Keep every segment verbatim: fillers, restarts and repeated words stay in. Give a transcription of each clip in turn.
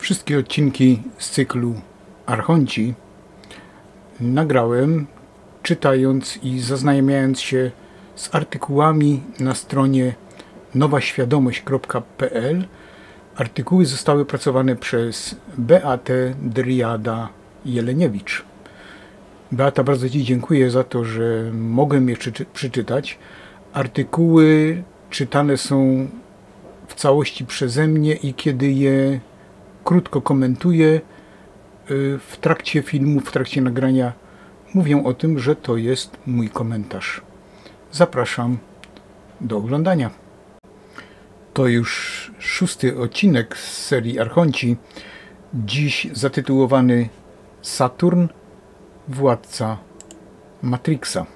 Wszystkie odcinki z cyklu Archonci nagrałem, czytając i zaznajamiając się z artykułami na stronie nowa świadomość kropka p l. Artykuły zostały opracowane przez Beatę Driada-Jeleniewicz. Beata, bardzo Ci dziękuję za to, że mogłem je przeczytać. Artykuły czytane są w całości przeze mnie i kiedy je krótko komentuję w trakcie filmu, w trakcie nagrania, mówię o tym, że to jest mój komentarz. Zapraszam do oglądania. To już szósty odcinek z serii Archonci, dziś zatytułowany Saturn, władca Matrixa.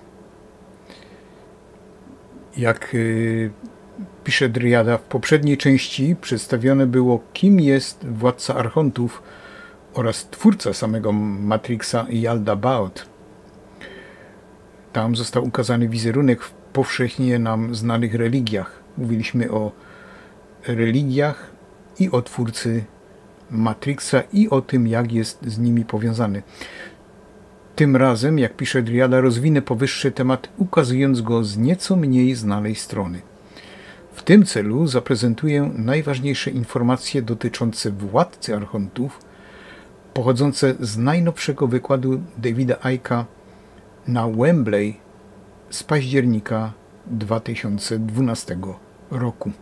Jak yy, pisze Driada, w poprzedniej części przedstawione było, kim jest władca Archontów oraz twórca samego Matrixa, Yaldabaoth. Tam został ukazany wizerunek w powszechnie nam znanych religiach. Mówiliśmy o religiach i o twórcy Matrixa i o tym, jak jest z nimi powiązany. Tym razem, jak pisze Driada, rozwinę powyższy temat, ukazując go z nieco mniej znanej strony. W tym celu zaprezentuję najważniejsze informacje dotyczące władcy Archontów, pochodzące z najnowszego wykładu Davida Icke'a na Wembley z października dwa tysiące dwunastego roku.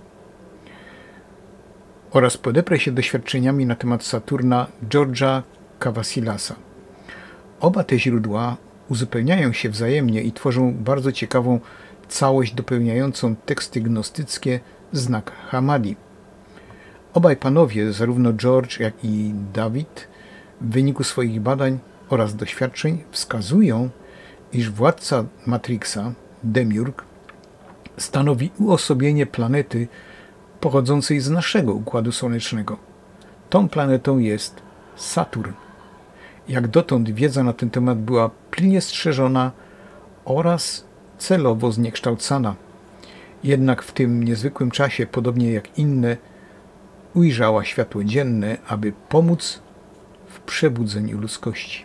Oraz podeprę się doświadczeniami na temat Saturna George'a Cavasilasa. Oba te źródła uzupełniają się wzajemnie i tworzą bardzo ciekawą całość dopełniającą teksty gnostyckie znak Hammadi. Obaj panowie, zarówno George, jak i David, w wyniku swoich badań oraz doświadczeń wskazują, iż władca Matrixa, Demiurg, stanowi uosobienie planety pochodzącej z naszego Układu Słonecznego. Tą planetą jest Saturn. Jak dotąd wiedza na ten temat była pilnie strzeżona oraz celowo zniekształcana. Jednak w tym niezwykłym czasie, podobnie jak inne, ujrzała światło dzienne, aby pomóc w przebudzeniu ludzkości.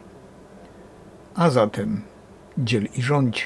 A zatem dziel i rządź.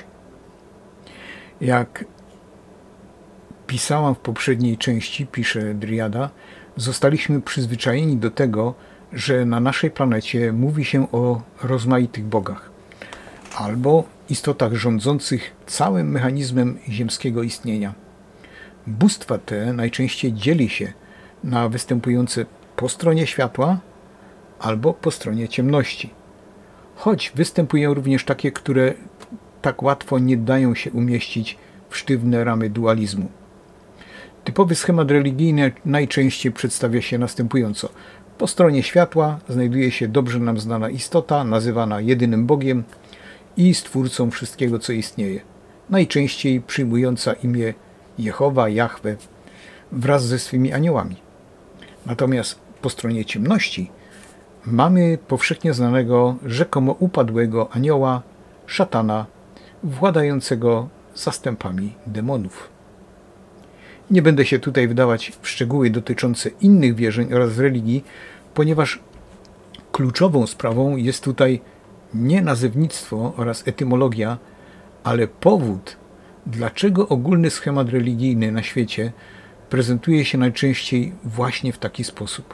Jak pisałam w poprzedniej części, pisze Driada, zostaliśmy przyzwyczajeni do tego, że na naszej planecie mówi się o rozmaitych bogach albo istotach rządzących całym mechanizmem ziemskiego istnienia. Bóstwa te najczęściej dzieli się na występujące po stronie światła albo po stronie ciemności. Choć występują również takie, które tak łatwo nie dają się umieścić w sztywne ramy dualizmu. Typowy schemat religijny najczęściej przedstawia się następująco. Po stronie światła znajduje się dobrze nam znana istota, nazywana jedynym Bogiem i stwórcą wszystkiego, co istnieje, najczęściej przyjmująca imię Jehowa, Jahwe, wraz ze swymi aniołami. Natomiast po stronie ciemności mamy powszechnie znanego, rzekomo upadłego anioła, szatana, władającego zastępami demonów. Nie będę się tutaj wdawać w szczegóły dotyczące innych wierzeń oraz religii, ponieważ kluczową sprawą jest tutaj nie nazewnictwo oraz etymologia, ale powód, dlaczego ogólny schemat religijny na świecie prezentuje się najczęściej właśnie w taki sposób.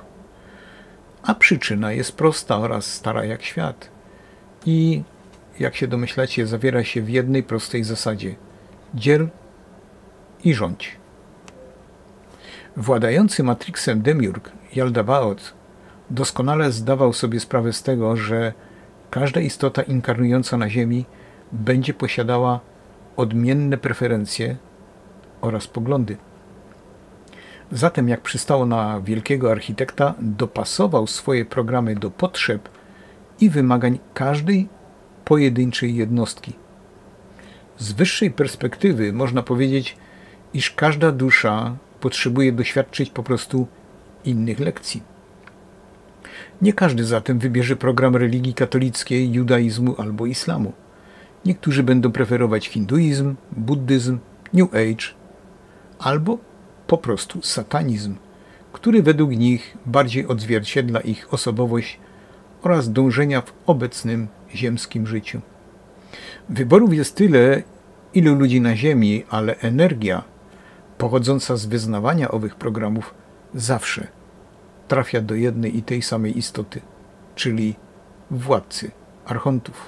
A przyczyna jest prosta oraz stara jak świat i, jak się domyślacie, zawiera się w jednej prostej zasadzie: dziel i rządź. Władający Matrixem Demiurg, Yaldabaoth, doskonale zdawał sobie sprawę z tego, że każda istota inkarnująca na Ziemi będzie posiadała odmienne preferencje oraz poglądy. Zatem, jak przystało na wielkiego architekta, dopasował swoje programy do potrzeb i wymagań każdej pojedynczej jednostki. Z wyższej perspektywy można powiedzieć, iż każda dusza potrzebuje doświadczyć po prostu innych lekcji. Nie każdy zatem wybierze program religii katolickiej, judaizmu albo islamu. Niektórzy będą preferować hinduizm, buddyzm, New Age albo po prostu satanizm, który według nich bardziej odzwierciedla ich osobowość oraz dążenia w obecnym ziemskim życiu. Wyborów jest tyle, ilu ludzi na Ziemi, ale energia pochodząca z wyznawania owych programów zawsze trafia do jednej i tej samej istoty, czyli władcy archontów.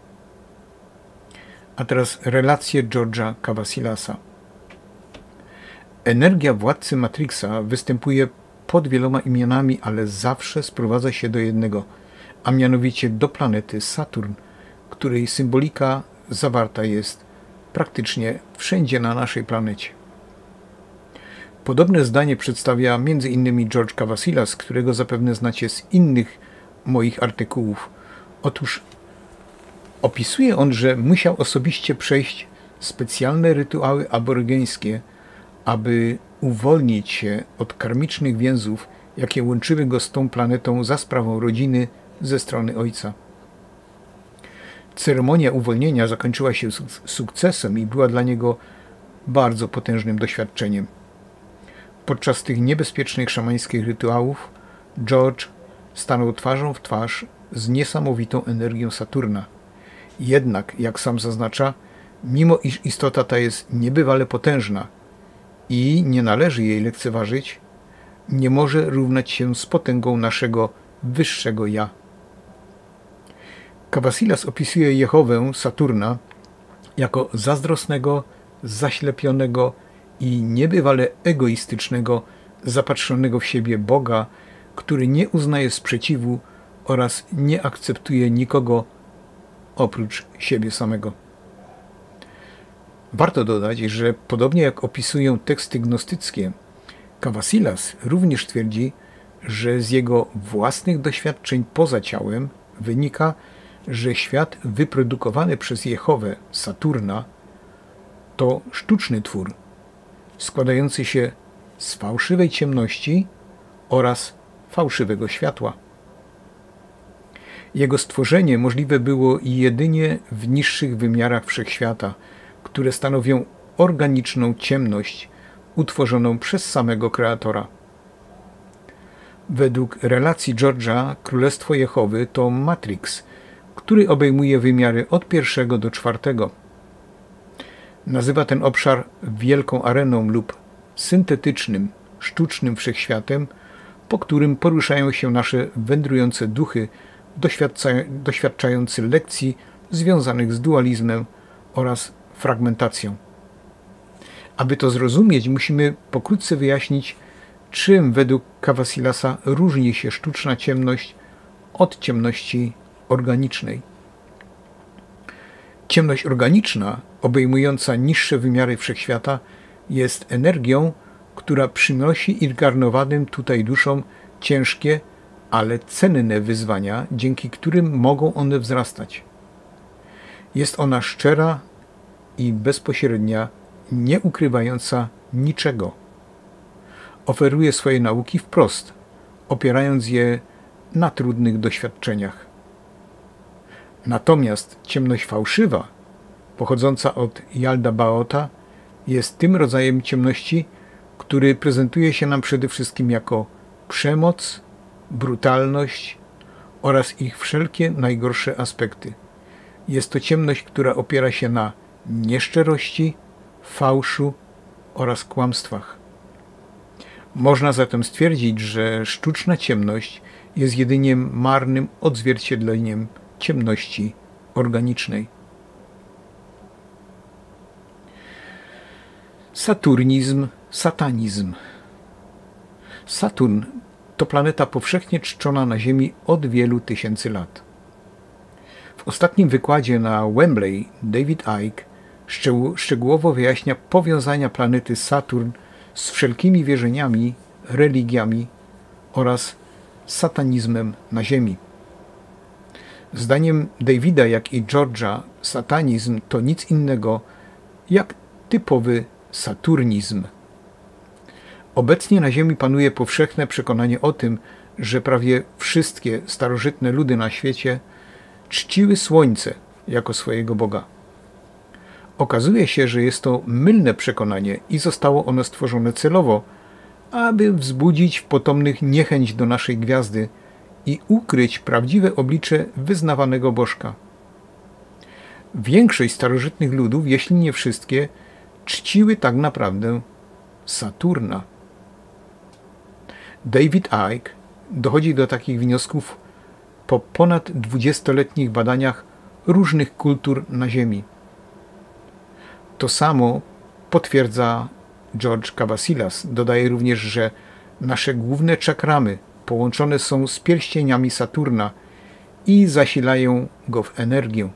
A teraz relacje George'a Cavasilasa. Energia władcy Matrixa występuje pod wieloma imionami, ale zawsze sprowadza się do jednego, a mianowicie do planety Saturn, której symbolika zawarta jest praktycznie wszędzie na naszej planecie. Podobne zdanie przedstawia między innymi George Cavasilas, którego zapewne znacie z innych moich artykułów. Otóż opisuje on, że musiał osobiście przejść specjalne rytuały aborygeńskie, aby uwolnić się od karmicznych więzów, jakie łączyły go z tą planetą za sprawą rodziny ze strony ojca. Ceremonia uwolnienia zakończyła się sukcesem i była dla niego bardzo potężnym doświadczeniem. Podczas tych niebezpiecznych szamańskich rytuałów George stanął twarzą w twarz z niesamowitą energią Saturna. Jednak, jak sam zaznacza, mimo iż istota ta jest niebywale potężna i nie należy jej lekceważyć, nie może równać się z potęgą naszego wyższego ja. Cavasilas opisuje Jehowę Saturna jako zazdrosnego, zaślepionego i niebywale egoistycznego, zapatrzonego w siebie Boga, który nie uznaje sprzeciwu oraz nie akceptuje nikogo oprócz siebie samego. Warto dodać, że podobnie jak opisują teksty gnostyckie, Cavasilas również twierdzi, że z jego własnych doświadczeń poza ciałem wynika, że świat wyprodukowany przez Jehowę Saturna to sztuczny twór, składający się z fałszywej ciemności oraz fałszywego światła. Jego stworzenie możliwe było jedynie w niższych wymiarach wszechświata, które stanowią organiczną ciemność utworzoną przez samego Kreatora. Według relacji George'a Królestwo Jehowy to Matrix, który obejmuje wymiary od pierwszego do czwartego. Nazywa ten obszar wielką areną lub syntetycznym, sztucznym wszechświatem, po którym poruszają się nasze wędrujące duchy, doświadczające lekcji związanych z dualizmem oraz fragmentacją. Aby to zrozumieć, musimy pokrótce wyjaśnić, czym według Cavasilasa różni się sztuczna ciemność od ciemności organicznej. Ciemność organiczna, obejmująca niższe wymiary wszechświata, jest energią, która przynosi inkarnowanym tutaj duszom ciężkie, ale cenne wyzwania, dzięki którym mogą one wzrastać. Jest ona szczera i bezpośrednia, nie ukrywająca niczego. Oferuje swoje nauki wprost, opierając je na trudnych doświadczeniach. Natomiast ciemność fałszywa, pochodząca od Yalda Baota, jest tym rodzajem ciemności, który prezentuje się nam przede wszystkim jako przemoc, brutalność oraz ich wszelkie najgorsze aspekty. Jest to ciemność, która opiera się na nieszczerości, fałszu oraz kłamstwach. Można zatem stwierdzić, że sztuczna ciemność jest jedynie marnym odzwierciedleniem ciemności organicznej. Saturnizm, satanizm. Saturn to planeta powszechnie czczona na Ziemi od wielu tysięcy lat. W ostatnim wykładzie na Wembley David Icke szczegółowo wyjaśnia powiązania planety Saturn z wszelkimi wierzeniami, religiami oraz satanizmem na Ziemi. Zdaniem Davida, jak i George'a, satanizm to nic innego jak typowy saturnizm. Obecnie na Ziemi panuje powszechne przekonanie o tym, że prawie wszystkie starożytne ludy na świecie czciły Słońce jako swojego Boga. Okazuje się, że jest to mylne przekonanie i zostało ono stworzone celowo, aby wzbudzić w potomnych niechęć do naszej gwiazdy i ukryć prawdziwe oblicze wyznawanego bożka. Większość starożytnych ludów, jeśli nie wszystkie, czciły tak naprawdę Saturna. David Icke dochodzi do takich wniosków po ponad dwudziestoletnich badaniach różnych kultur na Ziemi. To samo potwierdza George Cavasilas. Dodaje również, że nasze główne czakramy połączone są z pierścieniami Saturna i zasilają go w energię.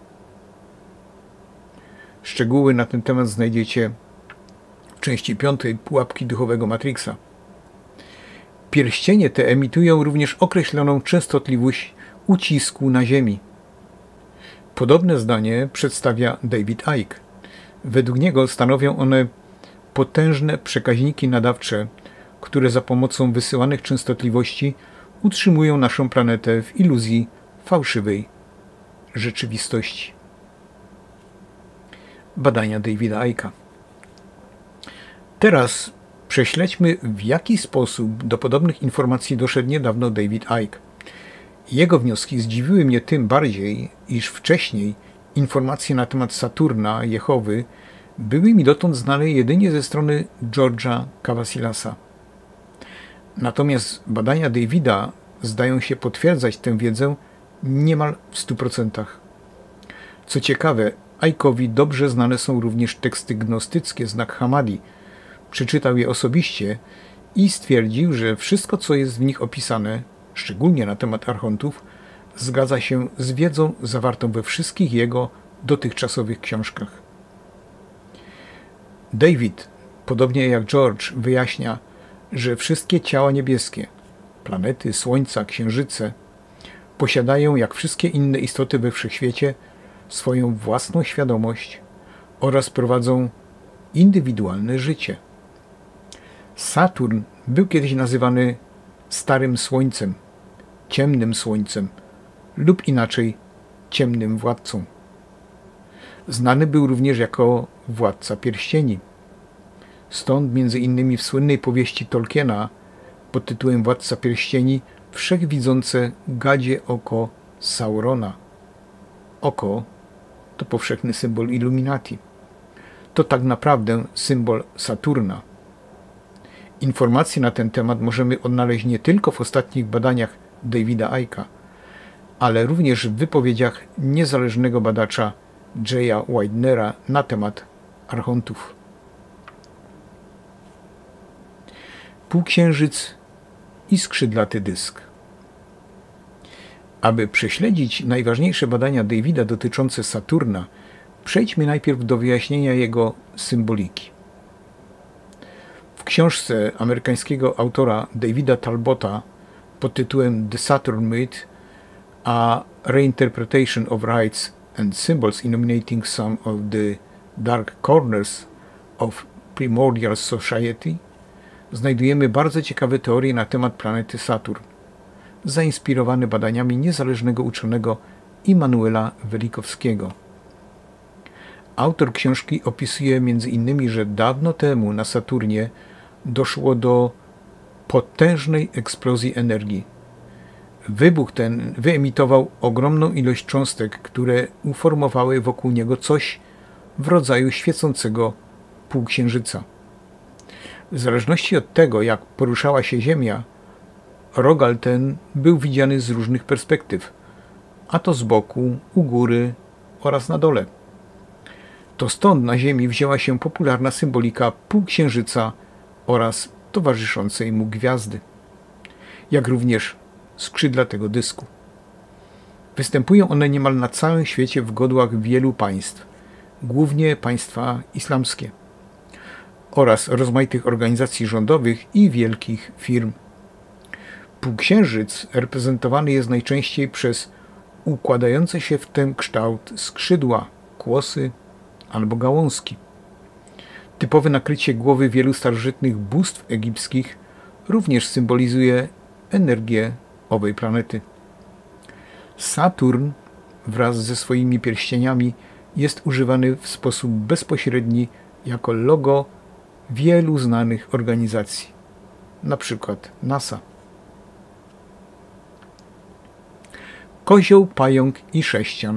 Szczegóły na ten temat znajdziecie w części piątej Pułapki duchowego Matrixa. Pierścienie te emitują również określoną częstotliwość ucisku na Ziemi. Podobne zdanie przedstawia David Icke. Według niego stanowią one potężne przekaźniki nadawcze, które za pomocą wysyłanych częstotliwości utrzymują naszą planetę w iluzji fałszywej rzeczywistości. Badania Davida Icke'a. Teraz prześledźmy, w jaki sposób do podobnych informacji doszedł niedawno David Icke. Jego wnioski zdziwiły mnie tym bardziej, iż wcześniej informacje na temat Saturna, Jehowy, były mi dotąd znane jedynie ze strony George'a Cavasilasa. Natomiast badania Davida zdają się potwierdzać tę wiedzę niemal w stu procentach. Co ciekawe, Icke'owi dobrze znane są również teksty gnostyckie z Nag Hammadi. Przeczytał je osobiście i stwierdził, że wszystko, co jest w nich opisane, szczególnie na temat archontów, zgadza się z wiedzą zawartą we wszystkich jego dotychczasowych książkach. David, podobnie jak George, wyjaśnia, że wszystkie ciała niebieskie, planety, słońca, księżyce, posiadają, jak wszystkie inne istoty we wszechświecie, swoją własną świadomość oraz prowadzą indywidualne życie. Saturn był kiedyś nazywany Starym Słońcem, Ciemnym Słońcem lub inaczej Ciemnym Władcą. Znany był również jako Władca Pierścieni. Stąd między innymi w słynnej powieści Tolkiena pod tytułem Władca Pierścieni wszechwidzące gadzie oko Saurona. Oko to powszechny symbol Illuminati. To tak naprawdę symbol Saturna. Informacje na ten temat możemy odnaleźć nie tylko w ostatnich badaniach Davida Icke'a, ale również w wypowiedziach niezależnego badacza Jaya Widener'a na temat archontów. Półksiężyc i skrzydlaty dysk. Aby prześledzić najważniejsze badania Davida dotyczące Saturna, przejdźmy najpierw do wyjaśnienia jego symboliki. W książce amerykańskiego autora Davida Talbota pod tytułem The Saturn Myth, a Reinterpretation of Rites and Symbols Illuminating Some of the Dark Corners of Primordial Society znajdujemy bardzo ciekawe teorie na temat planety Saturn, zainspirowane badaniami niezależnego uczonego Immanuela Welikowskiego. Autor książki opisuje między innymi, że dawno temu na Saturnie doszło do potężnej eksplozji energii. Wybuch ten wyemitował ogromną ilość cząstek, które uformowały wokół niego coś w rodzaju świecącego półksiężyca. W zależności od tego, jak poruszała się Ziemia, rogal ten był widziany z różnych perspektyw, a to z boku, u góry oraz na dole. To stąd na Ziemi wzięła się popularna symbolika półksiężyca oraz towarzyszącej mu gwiazdy, jak również skrzydlatego dysku. Występują one niemal na całym świecie w godłach wielu państw, głównie państwa islamskie, oraz rozmaitych organizacji rządowych i wielkich firm. Półksiężyc reprezentowany jest najczęściej przez układające się w ten kształt skrzydła, kłosy albo gałązki. Typowe nakrycie głowy wielu starożytnych bóstw egipskich również symbolizuje energię owej planety. Saturn wraz ze swoimi pierścieniami jest używany w sposób bezpośredni jako logo wielu znanych organizacji, na przykład NASA. Kozioł, pająk i sześcian.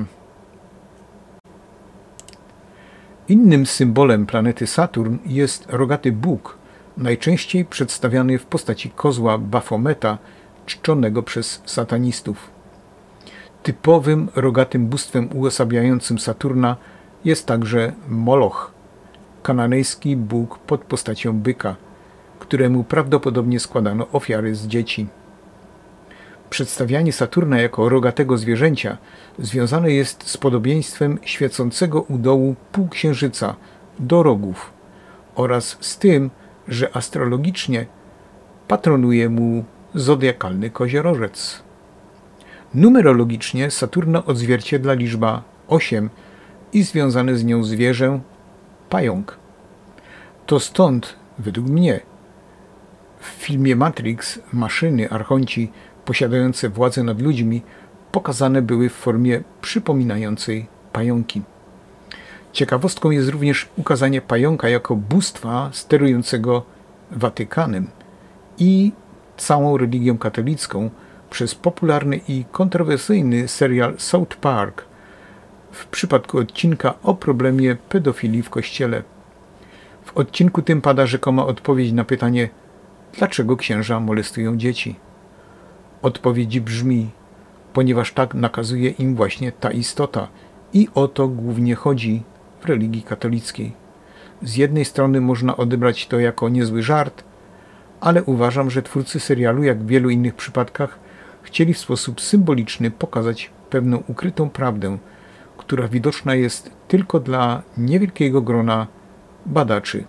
Innym symbolem planety Saturn jest rogaty Bóg, najczęściej przedstawiany w postaci kozła Bafometa, czczonego przez satanistów. Typowym rogatym bóstwem uosabiającym Saturna jest także Moloch, kananejski bóg pod postacią byka, któremu prawdopodobnie składano ofiary z dzieci. Przedstawianie Saturna jako rogatego zwierzęcia związane jest z podobieństwem świecącego u dołu półksiężyca do rogów oraz z tym, że astrologicznie patronuje mu zodiakalny koziorożec. Numerologicznie Saturna odzwierciedla liczba osiem i związane z nią zwierzę pająk. To stąd, według mnie, w filmie Matrix maszyny, archonci posiadające władzę nad ludźmi pokazane były w formie przypominającej pająki. Ciekawostką jest również ukazanie pająka jako bóstwa sterującego Watykanem i całą religią katolicką przez popularny i kontrowersyjny serial South Park w przypadku odcinka o problemie pedofilii w Kościele. W odcinku tym pada rzekoma odpowiedź na pytanie, dlaczego księża molestują dzieci. Odpowiedź brzmi, ponieważ tak nakazuje im właśnie ta istota i o to głównie chodzi w religii katolickiej. Z jednej strony można odebrać to jako niezły żart, ale uważam, że twórcy serialu, jak w wielu innych przypadkach, chcieli w sposób symboliczny pokazać pewną ukrytą prawdę, która widoczna jest tylko dla niewielkiego grona badaczy.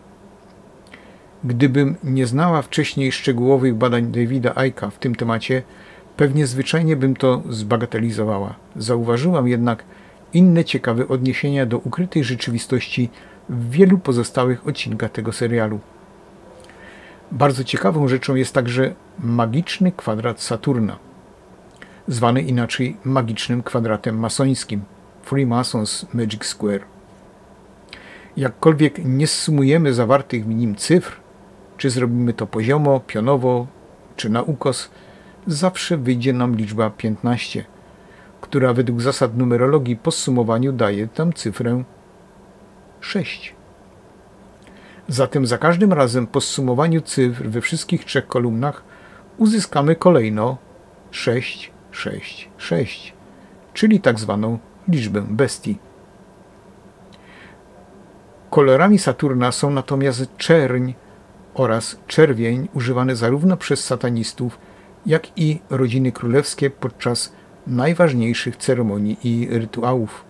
Gdybym nie znała wcześniej szczegółowych badań Davida Icke'a w tym temacie, pewnie zwyczajnie bym to zbagatelizowała. Zauważyłam jednak inne ciekawe odniesienia do ukrytej rzeczywistości w wielu pozostałych odcinkach tego serialu. Bardzo ciekawą rzeczą jest także magiczny kwadrat Saturna, zwany inaczej magicznym kwadratem masońskim, Freemasons Magic Square. Jakkolwiek nie zsumujemy zawartych w nim cyfr, czy zrobimy to poziomo, pionowo, czy na ukos, zawsze wyjdzie nam liczba piętnaście, która według zasad numerologii po zsumowaniu daje tam cyfrę sześć. Zatem za każdym razem po zsumowaniu cyfr we wszystkich trzech kolumnach uzyskamy kolejno sześć, sześć, sześć, czyli tak zwaną liczbę bestii. Kolorami Saturna są natomiast czerń oraz czerwień używane zarówno przez satanistów, jak i rodziny królewskie podczas najważniejszych ceremonii i rytuałów.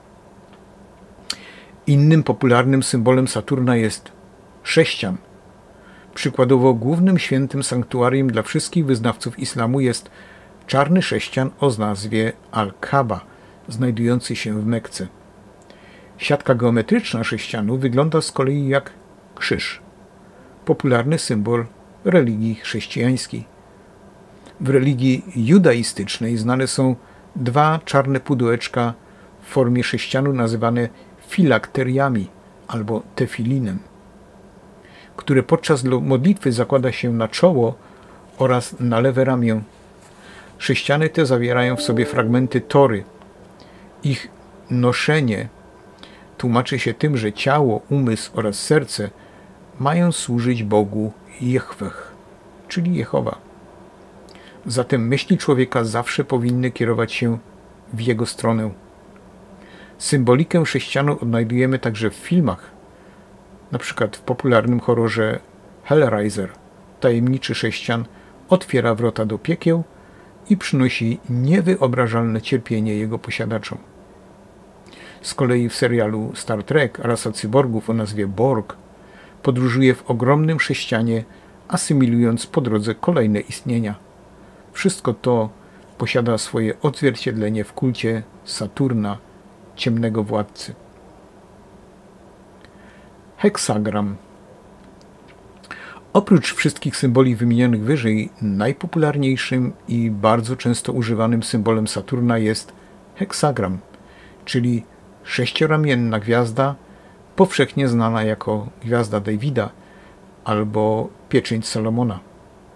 Innym popularnym symbolem Saturna jest sześcian. Przykładowo głównym świętym sanktuarium dla wszystkich wyznawców islamu jest czarny sześcian o nazwie Al-Kaba, znajdujący się w Mekce. Siatka geometryczna sześcianu wygląda z kolei jak krzyż, popularny symbol religii chrześcijańskiej. W religii judaistycznej znane są dwa czarne pudełeczka w formie sześcianu nazywane filakteriami albo tefilinem, które podczas modlitwy zakłada się na czoło oraz na lewe ramię. Sześciany te zawierają w sobie fragmenty Tory. Ich noszenie tłumaczy się tym, że ciało, umysł oraz serce mają służyć Bogu Jehweh, czyli Jehowa. Zatem myśli człowieka zawsze powinny kierować się w jego stronę. Symbolikę sześcianu odnajdujemy także w filmach, na przykład w popularnym horrorze Hellraiser. Tajemniczy sześcian otwiera wrota do piekieł i przynosi niewyobrażalne cierpienie jego posiadaczom. Z kolei w serialu Star Trek rasa cyborgów o nazwie Borg podróżuje w ogromnym sześcianie, asymilując po drodze kolejne istnienia. Wszystko to posiada swoje odzwierciedlenie w kulcie Saturna, ciemnego władcy. Heksagram. Oprócz wszystkich symboli wymienionych wyżej, najpopularniejszym i bardzo często używanym symbolem Saturna jest heksagram, czyli sześcioramienna gwiazda, powszechnie znana jako gwiazda Davida albo pieczęć Salomona.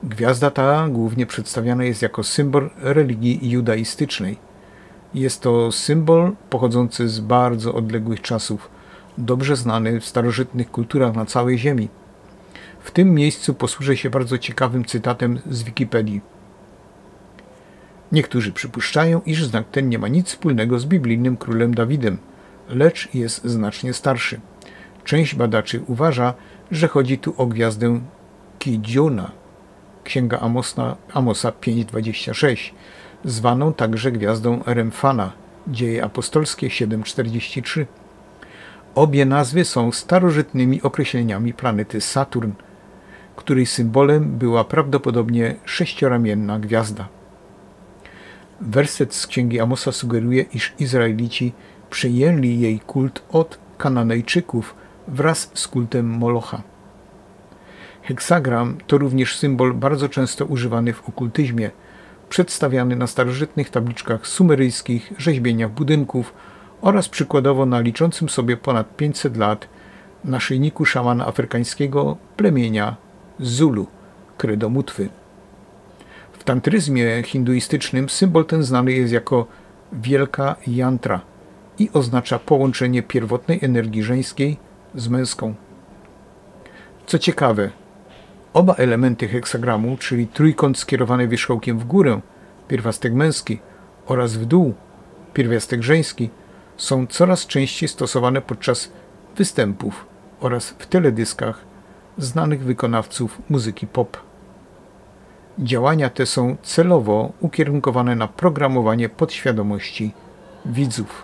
Gwiazda ta głównie przedstawiana jest jako symbol religii judaistycznej. Jest to symbol pochodzący z bardzo odległych czasów, dobrze znany w starożytnych kulturach na całej Ziemi. W tym miejscu posłużę się bardzo ciekawym cytatem z Wikipedii. Niektórzy przypuszczają, iż znak ten nie ma nic wspólnego z biblijnym królem Dawidem, lecz jest znacznie starszy. Część badaczy uważa, że chodzi tu o gwiazdę Kidziona, Księga Amosa, Amosa pięć dwadzieścia sześć, zwaną także gwiazdą Remfana, Dzieje apostolskie siedem czterdzieści trzy. Obie nazwy są starożytnymi określeniami planety Saturn, której symbolem była prawdopodobnie sześcioramienna gwiazda. Werset z Księgi Amosa sugeruje, iż Izraelici przejęli jej kult od Kananejczyków wraz z kultem Molocha. Heksagram to również symbol bardzo często używany w okultyzmie, przedstawiany na starożytnych tabliczkach sumeryjskich, rzeźbieniach budynków oraz przykładowo na liczącym sobie ponad pięćset lat naszyjniku szamana afrykańskiego plemienia Zulu, kredomutwy. W tantryzmie hinduistycznym symbol ten znany jest jako wielka jantra i oznacza połączenie pierwotnej energii żeńskiej z męską. Co ciekawe, oba elementy heksagramu, czyli trójkąt skierowany wierzchołkiem w górę, pierwiastek męski, oraz w dół, pierwiastek żeński, są coraz częściej stosowane podczas występów oraz w teledyskach znanych wykonawców muzyki pop. Działania te są celowo ukierunkowane na programowanie podświadomości widzów.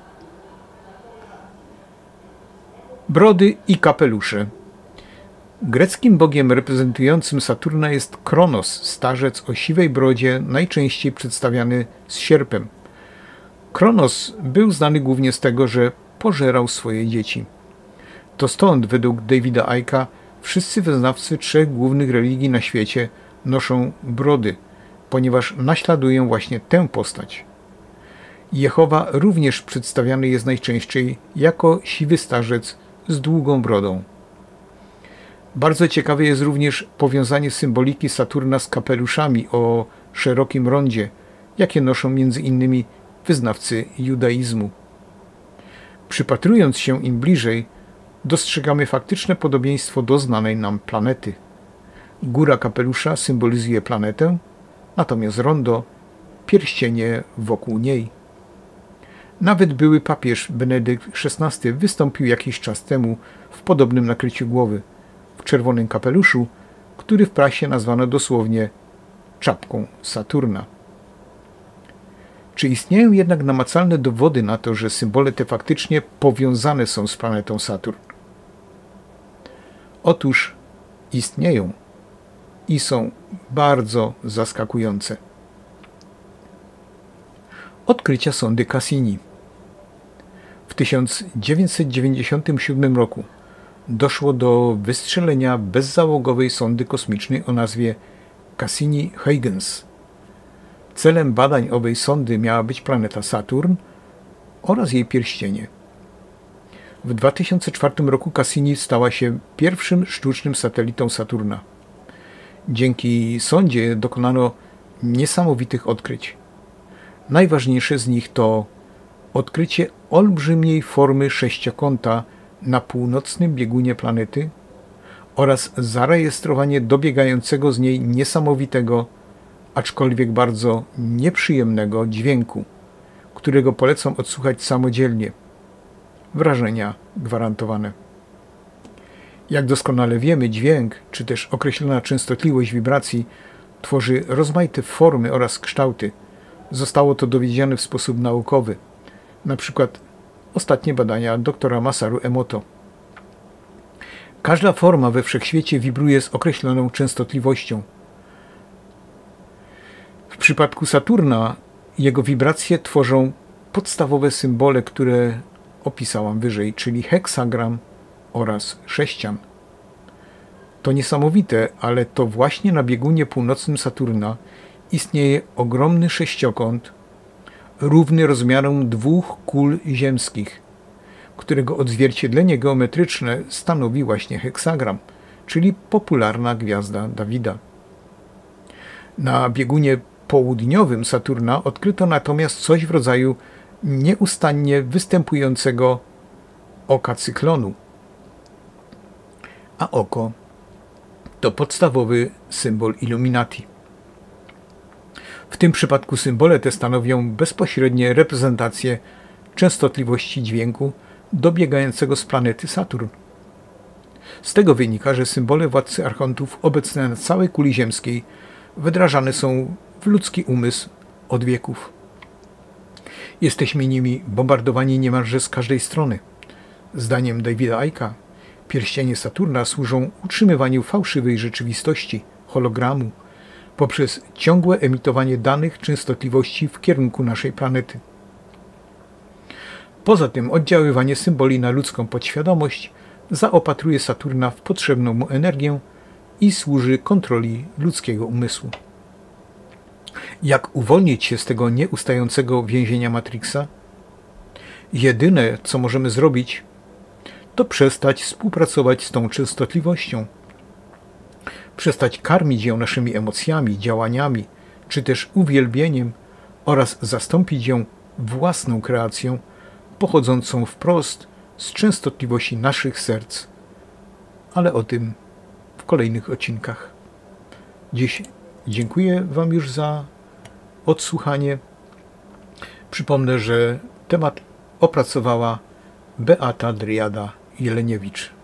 Brody i kapelusze. Greckim bogiem reprezentującym Saturna jest Kronos, starzec o siwej brodzie, najczęściej przedstawiany z sierpem. Kronos był znany głównie z tego, że pożerał swoje dzieci. To stąd, według Davida Icke'a, wszyscy wyznawcy trzech głównych religii na świecie noszą brody, ponieważ naśladują właśnie tę postać. Jehowa również przedstawiany jest najczęściej jako siwy starzec z długą brodą. Bardzo ciekawe jest również powiązanie symboliki Saturna z kapeluszami o szerokim rondzie, jakie noszą między innymi wyznawcy judaizmu. Przypatrując się im bliżej, dostrzegamy faktyczne podobieństwo do znanej nam planety. Góra kapelusza symbolizuje planetę, natomiast rondo pierścienie wokół niej. Nawet były papież Benedykt szesnasty wystąpił jakiś czas temu w podobnym nakryciu głowy, w czerwonym kapeluszu, który w prasie nazwano dosłownie czapką Saturna. Czy istnieją jednak namacalne dowody na to, że symbole te faktycznie powiązane są z planetą Saturn? Otóż istnieją i są bardzo zaskakujące. Odkrycia sondy Cassini. W tysiąc dziewięćset dziewięćdziesiątym siódmym roku doszło do wystrzelenia bezzałogowej sondy kosmicznej o nazwie Cassini-Huygens. Celem badań owej sondy miała być planeta Saturn oraz jej pierścienie. W dwa tysiące czwartym roku Cassini stała się pierwszym sztucznym satelitą Saturna. Dzięki sondzie dokonano niesamowitych odkryć. Najważniejsze z nich to odkrycie olbrzymiej formy sześciokąta na północnym biegunie planety oraz zarejestrowanie dobiegającego z niej niesamowitego, aczkolwiek bardzo nieprzyjemnego dźwięku, którego polecam odsłuchać samodzielnie. Wrażenia gwarantowane. Jak doskonale wiemy, dźwięk, czy też określona częstotliwość wibracji tworzy rozmaite formy oraz kształty. Zostało to dowiedzione w sposób naukowy. Na przykład ostatnie badania doktora Masaru Emoto. Każda forma we wszechświecie wibruje z określoną częstotliwością. W przypadku Saturna jego wibracje tworzą podstawowe symbole, które opisałam wyżej, czyli heksagram oraz sześcian. To niesamowite, ale to właśnie na biegunie północnym Saturna istnieje ogromny sześciokąt, równy rozmiarom dwóch kul ziemskich, którego odzwierciedlenie geometryczne stanowi właśnie heksagram, czyli popularna gwiazda Dawida. Na biegunie południowym Saturna odkryto natomiast coś w rodzaju nieustannie występującego oka cyklonu. A oko to podstawowy symbol Illuminati. W tym przypadku symbole te stanowią bezpośrednie reprezentacje częstotliwości dźwięku dobiegającego z planety Saturn. Z tego wynika, że symbole władcy archontów obecne na całej kuli ziemskiej wdrażane są w ludzki umysł od wieków. Jesteśmy nimi bombardowani niemalże z każdej strony. Zdaniem Davida Icke'a pierścienie Saturna służą utrzymywaniu fałszywej rzeczywistości, hologramu, poprzez ciągłe emitowanie danych częstotliwości w kierunku naszej planety. Poza tym oddziaływanie symboli na ludzką podświadomość zaopatruje Saturna w potrzebną mu energię i służy kontroli ludzkiego umysłu. Jak uwolnić się z tego nieustającego więzienia Matrixa? Jedyne, co możemy zrobić, to przestać współpracować z tą częstotliwością. Przestać karmić ją naszymi emocjami, działaniami, czy też uwielbieniem oraz zastąpić ją własną kreacją, pochodzącą wprost z częstotliwości naszych serc. Ale o tym w kolejnych odcinkach. Dziś dziękuję Wam już za odsłuchanie. Przypomnę, że temat opracowała Beata Driada Jeleniewicz.